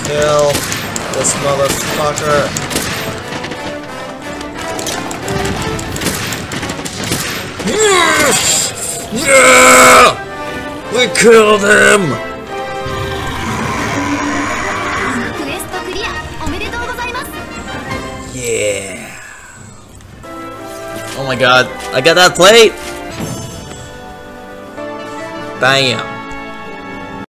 Kill this motherfucker. Yes! Yeah! We killed him! Yeah. Oh my god, I got that plate! Bam.